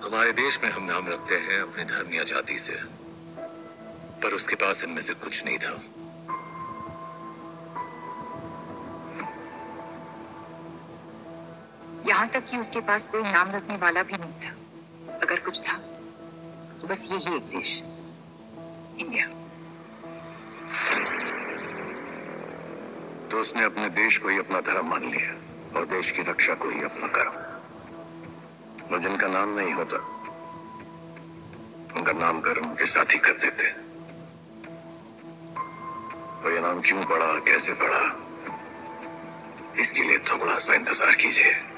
हमारे देश में हम नाम रखते हैं अपने धर्म या जाति से, पर उसके पास इनमें से कुछ नहीं था। यहाँ तक कि उसके पास कोई नाम रखने वाला भी नहीं था। अगर कुछ था तो बस यही एक देश, इंडिया। तो उसने अपने देश को ही अपना धर्म मान लिया और देश की रक्षा को ही अपना कर्म। और जिनका नाम नहीं होता उनका नामकरण उनके साथी कर देते। और ये नाम क्यों पड़ा, कैसे पड़ा, इसके लिए थोड़ा सा इंतजार कीजिए।